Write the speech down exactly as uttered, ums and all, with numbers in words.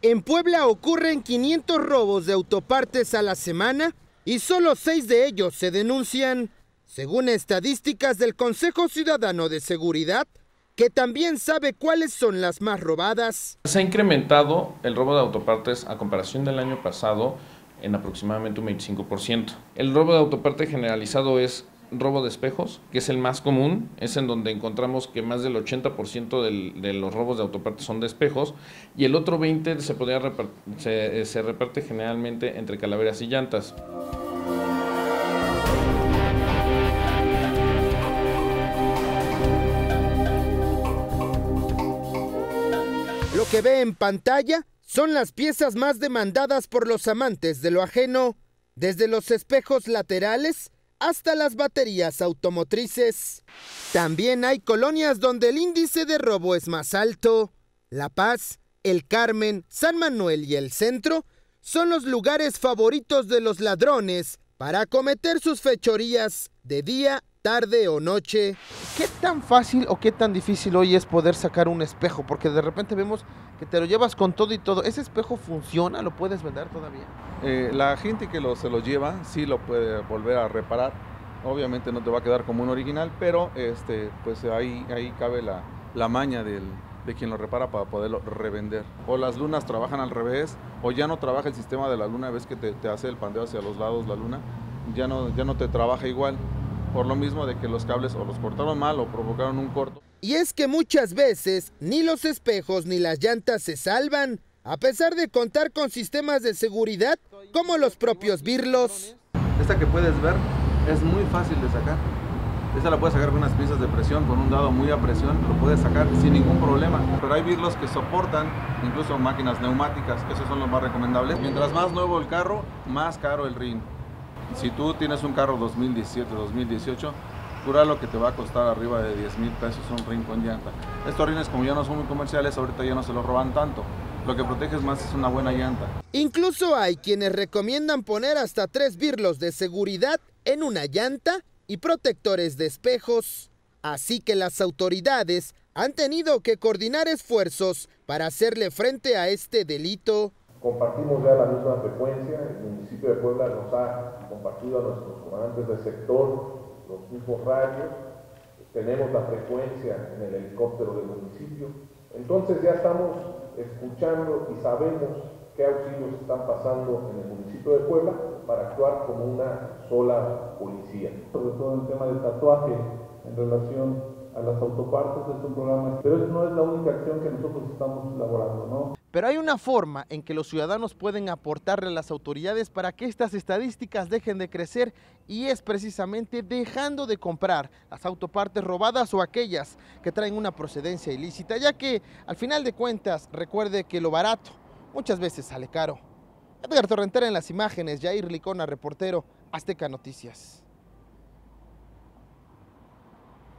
En Puebla ocurren quinientos robos de autopartes a la semana y solo seis de ellos se denuncian, según estadísticas del Consejo Ciudadano de Seguridad, que también sabe cuáles son las más robadas. Se ha incrementado el robo de autopartes a comparación del año pasado en aproximadamente un veinticinco por ciento. El robo de autoparte generalizado es robo de espejos, que es el más común, es en donde encontramos que más del ochenta por ciento del, de los robos de autopartes son de espejos, y el otro veinte por ciento se, podría repart se, se reparte generalmente entre calaveras y llantas. Lo que ve en pantalla son las piezas más demandadas por los amantes de lo ajeno, desde los espejos laterales hasta las baterías automotrices. También hay colonias donde el índice de robo es más alto. La Paz, El Carmen, San Manuel y el Centro son los lugares favoritos de los ladrones para cometer sus fechorías de día, tarde o noche. ¿Qué tan fácil o qué tan difícil hoy es poder sacar un espejo? Porque de repente vemos que te lo llevas con todo y todo. ¿Ese espejo funciona? ¿Lo puedes vender todavía? Eh, la gente que lo, se lo lleva sí lo puede volver a reparar. Obviamente no te va a quedar como un original, pero este, pues ahí, ahí cabe la, la maña del, de quien lo repara para poderlo revender. O las lunas trabajan al revés, o ya no trabaja el sistema de la luna, ves que te, te hace el pandeo hacia los lados la luna, ya no, ya no te trabaja igual. Por lo mismo de que los cables o los cortaron mal o provocaron un corto. Y es que muchas veces ni los espejos ni las llantas se salvan, a pesar de contar con sistemas de seguridad como los propios birlos. Esta que puedes ver es muy fácil de sacar. Esta la puedes sacar con unas piezas de presión, con un dado muy a presión, lo puedes sacar sin ningún problema. Pero hay birlos que soportan incluso máquinas neumáticas, esos son los más recomendables. Mientras más nuevo el carro, más caro el rin. Si tú tienes un carro dos mil diecisiete, dos mil dieciocho, cura lo que te va a costar arriba de diez mil pesos un rin con llanta. Estos rines, como ya no son muy comerciales, ahorita ya no se los roban tanto. Lo que proteges más es una buena llanta. Incluso hay quienes recomiendan poner hasta tres birlos de seguridad en una llanta y protectores de espejos. Así que las autoridades han tenido que coordinar esfuerzos para hacerle frente a este delito. Compartimos ya la misma frecuencia, el municipio de Puebla nos ha compartido a nuestros comandantes del sector los mismos radios, tenemos la frecuencia en el helicóptero del municipio, entonces ya estamos escuchando y sabemos qué auxilios están pasando en el municipio de Puebla para actuar como una sola policía. Sobre todo el tema del tatuaje en relación a las autopartes de estos programas, pero no es la única acción que nosotros estamos elaborando, ¿no? Pero hay una forma en que los ciudadanos pueden aportarle a las autoridades para que estas estadísticas dejen de crecer, y es precisamente dejando de comprar las autopartes robadas o aquellas que traen una procedencia ilícita, ya que al final de cuentas recuerde que lo barato muchas veces sale caro. Edgar Torrentera en las imágenes, Jair Licona, reportero, Azteca Noticias.